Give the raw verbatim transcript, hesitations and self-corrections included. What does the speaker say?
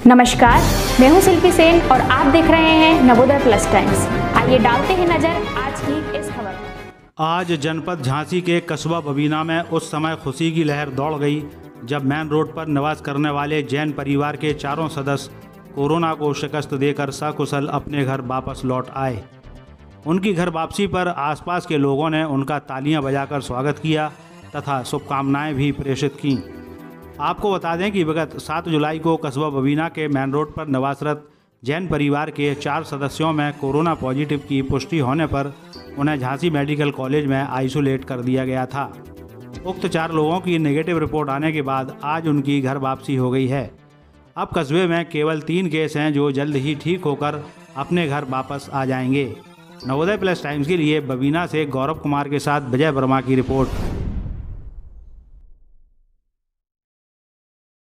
नमस्कार, मैं हूं शिल्पी सेन और आप देख रहे हैं नवोदय प्लस टाइम्स। आइए डालते हैं नजर आज की इस खबर पर। आज जनपद झांसी के कस्बा बबीना में उस समय खुशी की लहर दौड़ गई जब मेन रोड पर निवास करने वाले जैन परिवार के चारों सदस्य कोरोना को शिकस्त देकर सकुशल अपने घर वापस लौट आए। उनकी घर वापसी पर आसपास के लोगों ने उनका तालियां बजाकर स्वागत किया तथा शुभकामनाएं भी प्रेषित कीं। आपको बता दें कि विगत सात जुलाई को कस्बा बबीना के मेन रोड पर निवासरत जैन परिवार के चार सदस्यों में कोरोना पॉजिटिव की पुष्टि होने पर उन्हें झांसी मेडिकल कॉलेज में आइसोलेट कर दिया गया था। उक्त चार लोगों की नेगेटिव रिपोर्ट आने के बाद आज उनकी घर वापसी हो गई है। अब कस्बे में केवल तीन केस हैं जो जल्द ही ठीक होकर अपने घर वापस आ जाएंगे। नवोदय प्लस टाइम्स के लिए बबीना से गौरव कुमार के साथ विजय वर्मा की रिपोर्ट।